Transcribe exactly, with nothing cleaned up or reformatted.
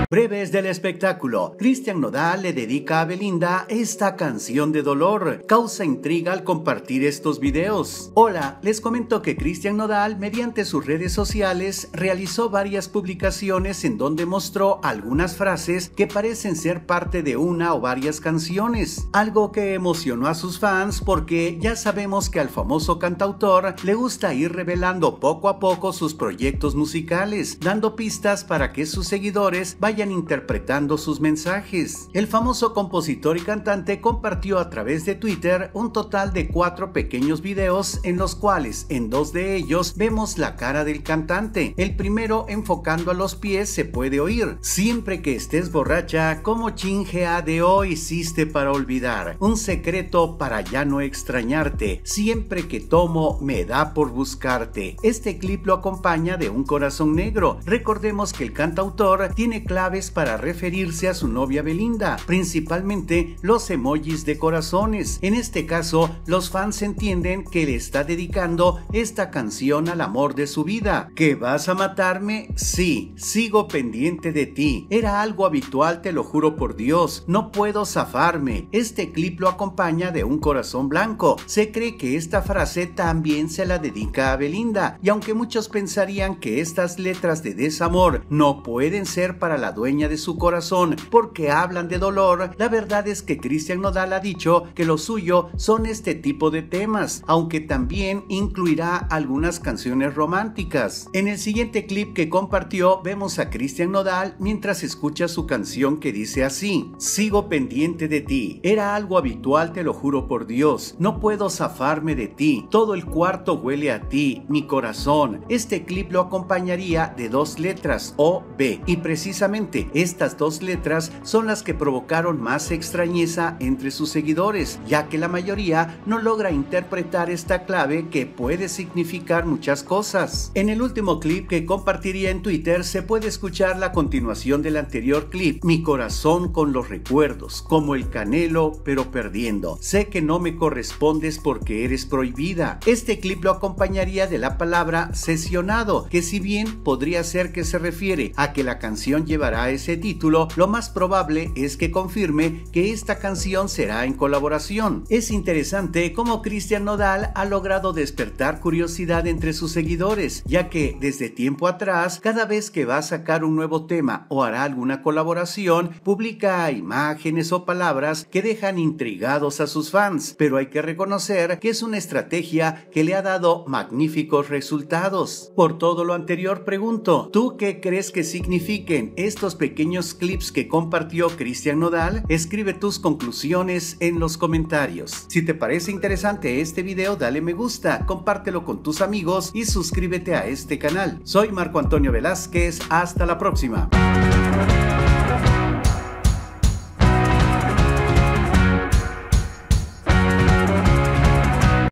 Breves del espectáculo. Cristian Nodal le dedica a Belinda esta canción de dolor. Causa intriga al compartir estos videos. Hola, les comento que Cristian Nodal, mediante sus redes sociales, realizó varias publicaciones en donde mostró algunas frases que parecen ser parte de una o varias canciones. Algo que emocionó a sus fans porque ya sabemos que al famoso cantautor le gusta ir revelando poco a poco sus proyectos musicales, dando pistas para que sus seguidores vayan interpretando sus mensajes. El famoso compositor y cantante compartió a través de Twitter un total de cuatro pequeños videos en los cuales en dos de ellos vemos la cara del cantante. El primero, enfocando a los pies, se puede oír: siempre que estés borracha, como chingeadeo hiciste para olvidar, un secreto para ya no extrañarte, siempre que tomo me da por buscarte. Este clip lo acompaña de un corazón negro. Recordemos que el cantautor tiene claves para referirse a su novia Belinda, principalmente los emojis de corazones. En este caso, los fans entienden que le está dedicando esta canción al amor de su vida. ¿Que vas a matarme? Sí, sigo pendiente de ti. Era algo habitual, te lo juro por Dios, no puedo zafarme. Este clip lo acompaña de un corazón blanco. Se cree que esta frase también se la dedica a Belinda, y aunque muchos pensarían que estas letras de desamor no pueden ser para la dueña de su corazón porque hablan de dolor, la verdad es que Cristian Nodal ha dicho que lo suyo son este tipo de temas, aunque también incluirá algunas canciones románticas. En el siguiente clip que compartió vemos a Cristian Nodal mientras escucha su canción que dice así: sigo pendiente de ti, era algo habitual, te lo juro por Dios, no puedo zafarme de ti, todo el cuarto huele a ti, mi corazón. Este clip lo acompañaría de dos letras, O B, y precisamente estas dos letras son las que provocaron más extrañeza entre sus seguidores, ya que la mayoría no logra interpretar esta clave que puede significar muchas cosas. En el último clip que compartiría en Twitter se puede escuchar la continuación del anterior clip: mi corazón con los recuerdos, como el Canelo pero perdiendo, sé que no me correspondes porque eres prohibida. Este clip lo acompañaría de la palabra sesionado, que si bien podría ser que se refiere a que la canción llevará ese título, lo más probable es que confirme que esta canción será en colaboración. Es interesante cómo Cristian Nodal ha logrado despertar curiosidad entre sus seguidores, ya que desde tiempo atrás, cada vez que va a sacar un nuevo tema o hará alguna colaboración, publica imágenes o palabras que dejan intrigados a sus fans, pero hay que reconocer que es una estrategia que le ha dado magníficos resultados. Por todo lo anterior pregunto, ¿tú qué crees que signifiquen estos pequeños clips que compartió Cristian Nodal? Escribe tus conclusiones en los comentarios. Si te parece interesante este video, dale me gusta, compártelo con tus amigos y suscríbete a este canal. Soy Marco Antonio Velázquez, hasta la próxima.